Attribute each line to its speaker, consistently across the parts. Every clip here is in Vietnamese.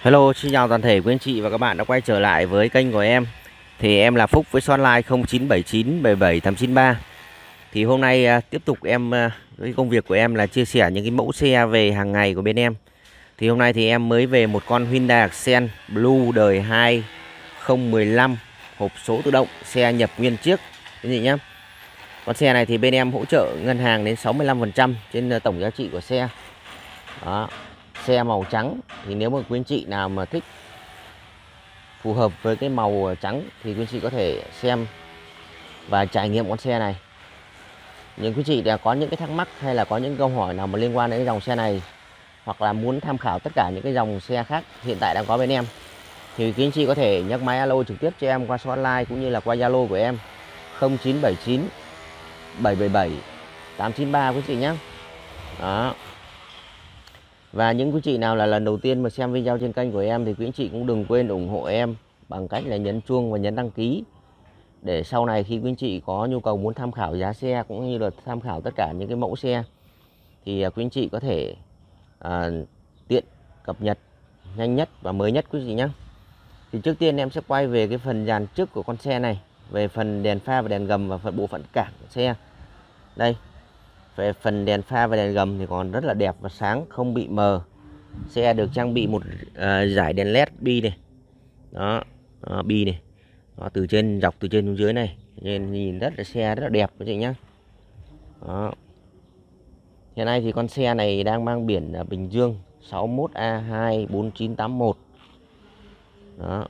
Speaker 1: Hello, xin chào toàn thể quý anh chị và các bạn đã quay trở lại với kênh của em. Thì em là Phúc với số hotline 0979778893. Thì hôm nay tiếp tục với công việc của em là chia sẻ những cái mẫu xe về hàng ngày của bên em. Thì hôm nay thì em mới về một con Hyundai Accent Blue đời 2015, hộp số tự động, xe nhập nguyên chiếc quý vị nhé. Con xe này thì bên em hỗ trợ ngân hàng đến 65% trên tổng giá trị của xe. Đó. Xe màu trắng thì nếu mà quý anh chị nào mà thích phù hợp với cái màu trắng thì quý anh chị có thể xem và trải nghiệm con xe này. Những quý chị đã có những cái thắc mắc hay là có những câu hỏi nào mà liên quan đến cái dòng xe này, hoặc là muốn tham khảo tất cả những cái dòng xe khác hiện tại đang có bên em, thì quý anh chị có thể nhấc máy alo trực tiếp cho em qua số hotline cũng như là qua Zalo của em 0979 777 893 quý chị nhé. Đó. Và những quý chị nào là lần đầu tiên mà xem video trên kênh của em thì quý anh chị cũng đừng quên ủng hộ em bằng cách là nhấn chuông và nhấn đăng ký, để sau này khi quý anh chị có nhu cầu muốn tham khảo giá xe cũng như là tham khảo tất cả những cái mẫu xe thì quý anh chị có thể tiện cập nhật nhanh nhất và mới nhất quý chị nhé. Thì trước tiên em sẽ quay về cái phần dàn trước của con xe này, về phần đèn pha và đèn gầm và phần bộ phận cản của xe. Đây, về phần đèn pha và đèn gầm thì còn rất là đẹp và sáng, không bị mờ. Xe được trang bị một dải đèn led bi này. Đó, bi này. Đó, từ trên dọc từ trên xuống dưới này, nên nhìn xe rất là đẹp quý chị nhé. Đó. Hiện nay thì con xe này đang mang biển Bình Dương 61A24981. Đó.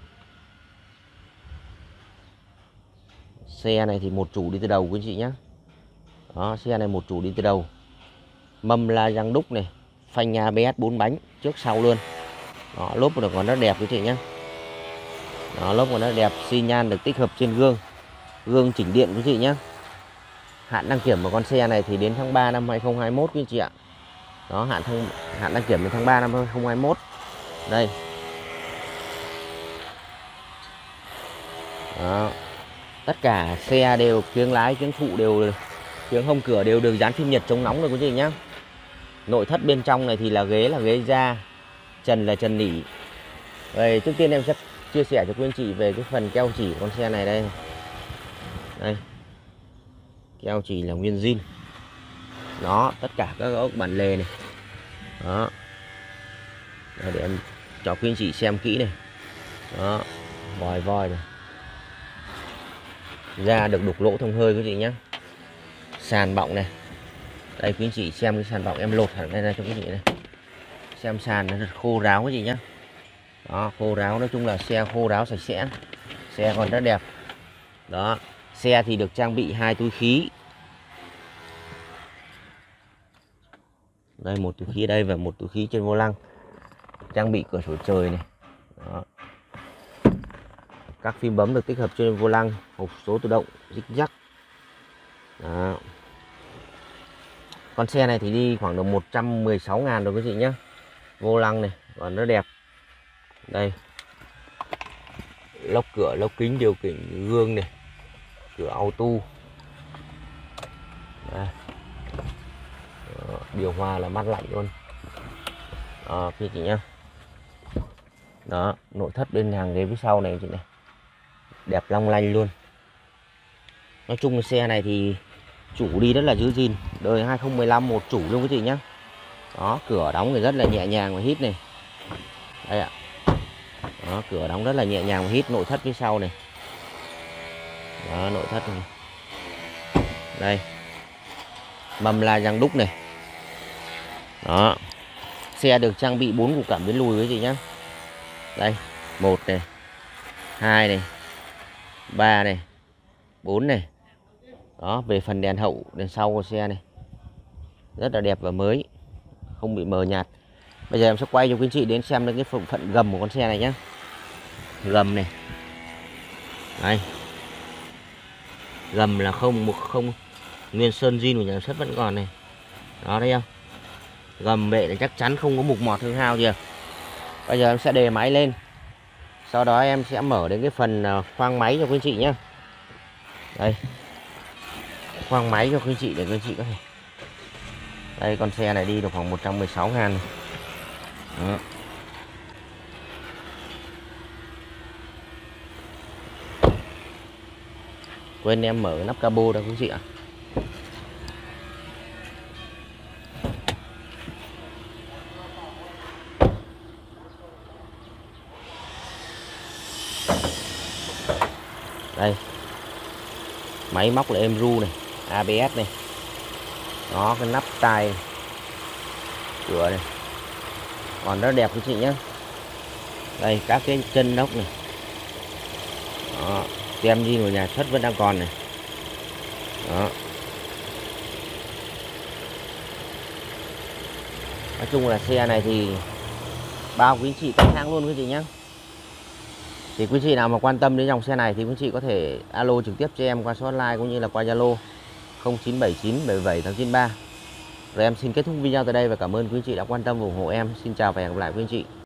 Speaker 1: Xe này thì một chủ đi từ đầu quý chị nhé. Đó, xe này một chủ đi từ đầu. Mâm la răng đúc này, phanh ABS 4 bánh trước sau luôn. Đó, lốp còn rất đẹp quý chị nhé. Đó, lốp còn rất đẹp, xi nhan được tích hợp trên gương, gương chỉnh điện quý chị nhé. Hạn đăng kiểm của con xe này thì đến tháng 3 năm 2021 quý chị ạ. Đó, hạn đăng kiểm đến tháng 3 năm 2021. Đây. Đó. Tất cả xe đều kiếng lái, kiếng phụ đều, kiếng hông cửa đều được dán phim Nhật chống nóng rồi quý chị nhé. Nội thất bên trong này thì là ghế da, trần là trần nỉ. Đây, trước tiên em sẽ chia sẻ cho quý anh chị về cái phần keo chỉ của con xe này đây. Đây. Keo chỉ là nguyên zin. Đó, tất cả các ốc bản lề này. Đó. Đây, để em cho quý anh chị xem kỹ này. Đó, voi này. Da được đục lỗ thông hơi quý chị nhé. Sàn bọng này. Đây quý anh chị xem cái sàn bọng, em lột hẳn đây ra cho quý chị này. Xem sàn nó rất khô ráo quý chị nhé. Đó, khô ráo, nói chung là xe khô ráo sạch sẽ. Xe còn rất đẹp. Đó, xe thì được trang bị 2 túi khí. Đây, một túi khí ở đây và một túi khí trên vô lăng. Trang bị cửa sổ trời này. Đó. Các phím bấm được tích hợp trên vô lăng, hộp số tự động, dích dắc. Đó. Con xe này thì đi khoảng được 116.000 rồi quý chị nhé. Vô lăng này còn rất đẹp. Đây, lốc cửa, lốc kính điều khiển gương này, cửa auto. Đây. Đó, điều hòa là mát lạnh luôn. Đó, quý chị nhé. Đó, nội thất bên hàng ghế phía sau này chị này, đẹp long lanh luôn. Nói chung là xe này thì chủ đi rất là giữ gìn, đời 2015 một chủ luôn quý chị nhé. Đó, cửa đóng thì rất là nhẹ nhàng và hít này. Đây ạ. Đó, cửa đóng rất là nhẹ nhàng và hít. Nội thất phía sau này. Đó, nội thất này. Đây. Mâm la răng đúc này. Đó. Xe được trang bị 4 cục cảm biến lùi quý chị nhé. Đây, 1 này, 2 này, 3 này, 4 này. Đó, về phần đèn hậu, đèn sau của xe này rất là đẹp và mới, không bị mờ nhạt. Bây giờ em sẽ quay cho quý anh chị đến xem đến cái phận gầm của con xe này nhé. Gầm này. Đây. Gầm là không nguyên sơn zin của nhà sản xuất vẫn còn này. Đó, thấy không? Gầm bệ là chắc chắn không có mục mọt hư hao gì. Bây giờ em sẽ đề máy lên. Sau đó em sẽ mở đến cái phần khoang máy cho quý anh chị nhé. Đây. Khoang máy cho quý anh chị để quý anh chị có thể. Đây, con xe này đi được khoảng 116.000. Đó. Quên em mở nắp cabo đâu quý chị ạ. Đây, máy móc là êm ru này, ABS này, nó cái nắp tai cửa này còn rất đẹp quý chị nhé. Đây các cái chân nóc này, đó, tem zin của nhà xuất vẫn đang còn này. Đó, nói chung là xe này thì bao quý chị test hãng luôn quý chị nhé. Thì quý chị nào mà quan tâm đến dòng xe này thì quý chị có thể alo trực tiếp cho em qua số hotline cũng như là qua Zalo 0979 77 893. Rồi em xin kết thúc video tại đây và cảm ơn quý chị đã quan tâm và ủng hộ em. Xin chào và hẹn gặp lại quý chị.